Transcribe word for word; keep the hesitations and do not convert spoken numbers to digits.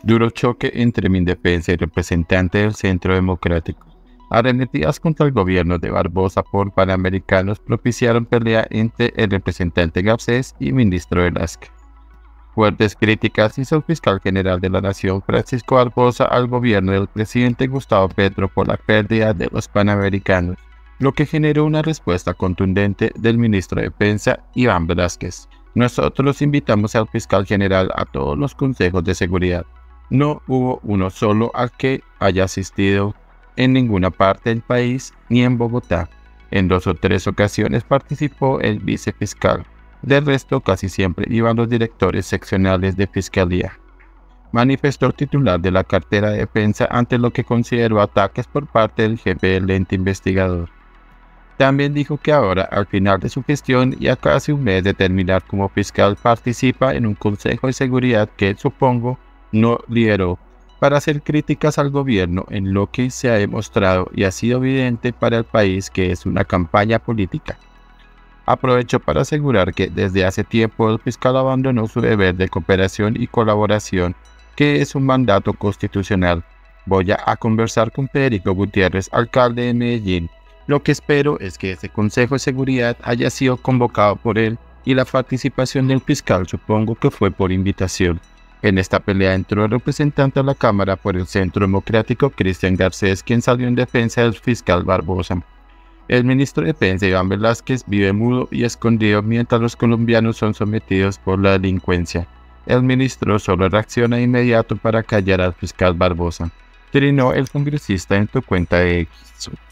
Duro choque entre Mindefensa y representante del Centro Democrático. Arremetidas contra el gobierno de Barbosa por panamericanos propiciaron pelea entre el representante Garcés y ministro Velázquez. Fuertes críticas hizo el fiscal general de la Nación, Francisco Barbosa, al gobierno del presidente Gustavo Petro por la pérdida de los panamericanos, lo que generó una respuesta contundente del ministro de Defensa, Iván Velázquez. Nosotros invitamos al fiscal general a todos los consejos de seguridad. No hubo uno solo al que haya asistido en ninguna parte del país ni en Bogotá. En dos o tres ocasiones participó el vicefiscal. Del resto, casi siempre iban los directores seccionales de fiscalía, manifestó el titular de la cartera de defensa ante lo que consideró ataques por parte del jefe del ente investigador. También dijo que ahora, al final de su gestión y a casi un mes de terminar como fiscal, participa en un consejo de seguridad que, supongo, no lideró, para hacer críticas al gobierno en lo que se ha demostrado y ha sido evidente para el país que es una campaña política. Aprovechó para asegurar que desde hace tiempo el fiscal abandonó su deber de cooperación y colaboración, que es un mandato constitucional. Voy a conversar con Federico Gutiérrez, alcalde de Medellín. Lo que espero es que ese Consejo de Seguridad haya sido convocado por él y la participación del fiscal supongo que fue por invitación. En esta pelea entró el representante a la Cámara por el Centro Democrático, Cristian Garcés, quien salió en defensa del fiscal Barbosa. El ministro de Defensa, Iván Velázquez, vive mudo y escondido mientras los colombianos son sometidos por la delincuencia. El ministro solo reacciona de inmediato para callar al fiscal Barbosa. Trinó el congresista en su cuenta de X.